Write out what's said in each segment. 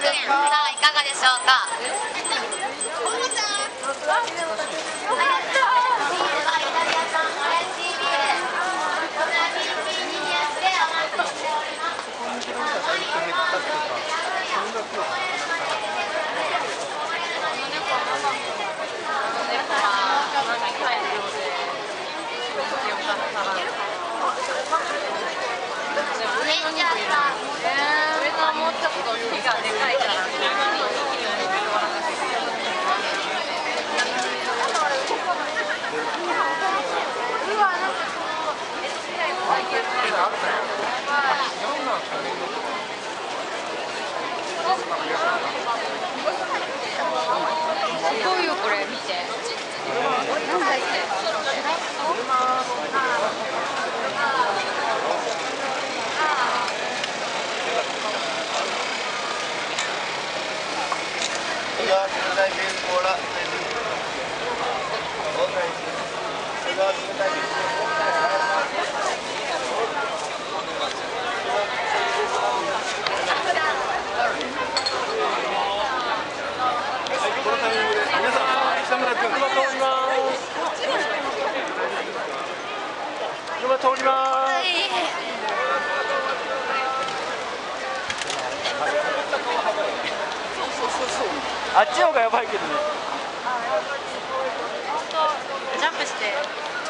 円。さあいかがでしょうか。もうちょっと木がでかいから。すごいよこれ見て。なんだっけ。 通ります。あっちの方がやばいけどね。 ジャンプして。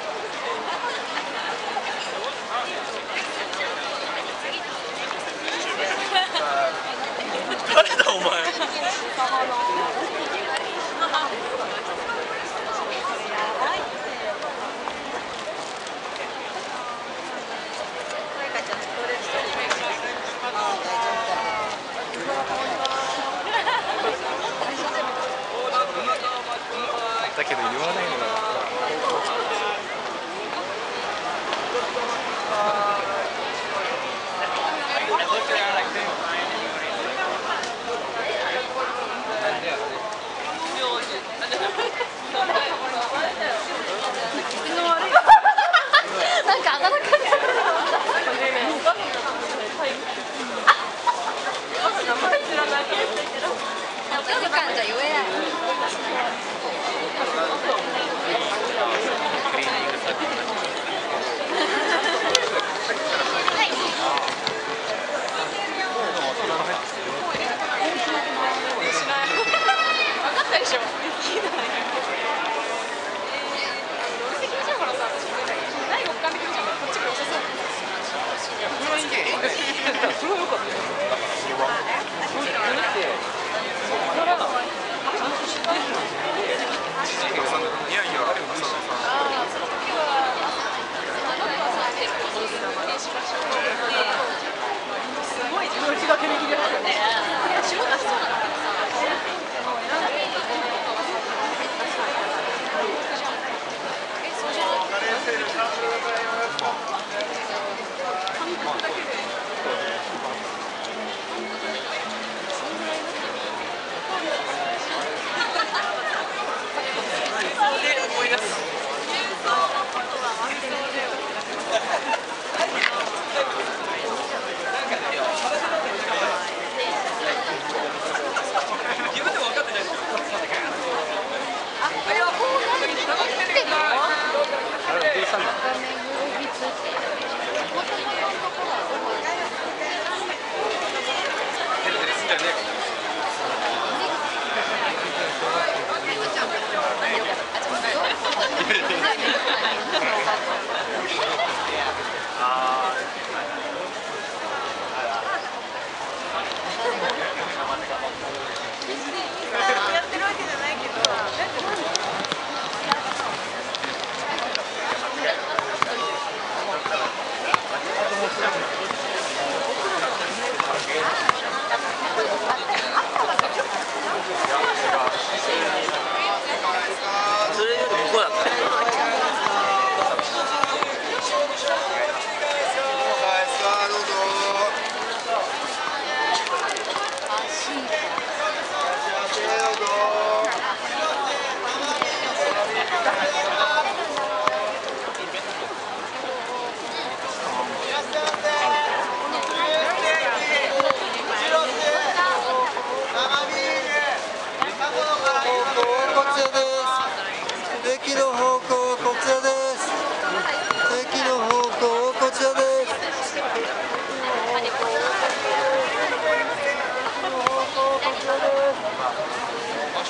誰だお前。だけど言わないのが。 なんか上がらなかった。時間じゃ言えない。分かったでしょ。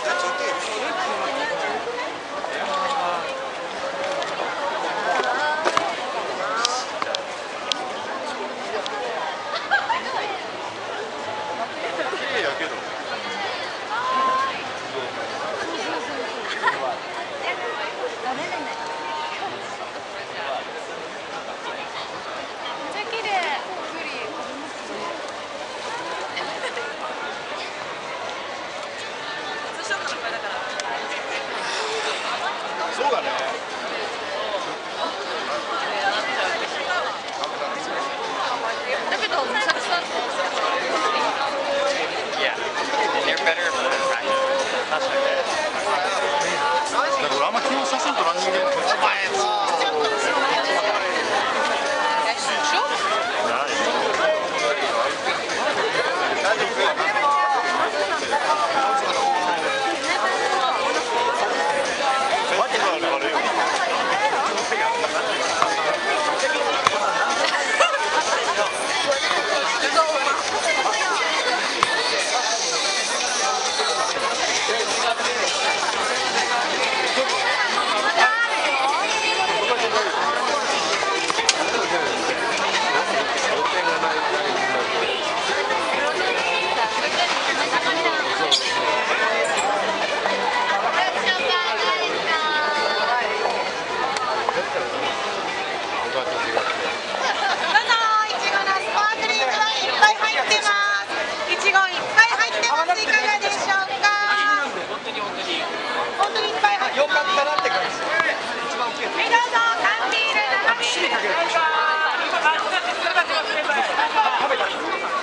やけど。そうだね。 だけど、サクサク。 Yeah. And they're better for practice. That's not bad. だから俺あんま昨日写真撮らん人間お前さ。 よかったなって感じ。一番大きい。はい、どうぞ、缶ビール生ビール。食べた。